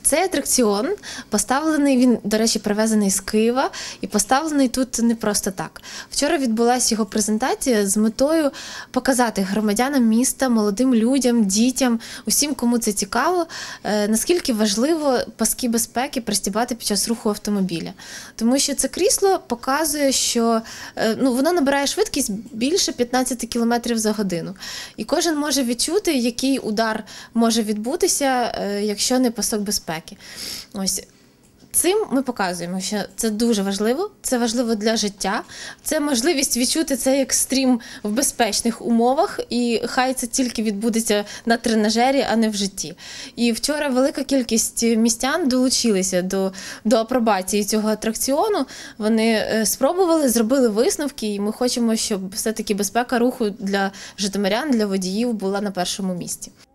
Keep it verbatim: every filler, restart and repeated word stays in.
Цей атракціон поставлений, він, до речі, привезений з Києва і поставлений тут не просто так. Вчора відбулася його презентація з метою показати громадянам міста, молодим людям, дітям, усім, кому це цікаво, наскільки важливо паски безпеки пристібати під час руху автомобіля. Тому що це крісло показує, що ну, воно набирає швидкість більше п'ятнадцять кілометрів за годину. І кожен може відчути, який удар може відбутися, якщо не пасок безпеки. Ось. Цим ми показуємо, що це дуже важливо, це важливо для життя, це можливість відчути цей екстрім в безпечних умовах, і хай це тільки відбудеться на тренажері, а не в житті. І вчора велика кількість містян долучилися до, до апробації цього атракціону, вони спробували, зробили висновки, і ми хочемо, щоб все-таки безпека руху для житомирян, для водіїв була на першому місці.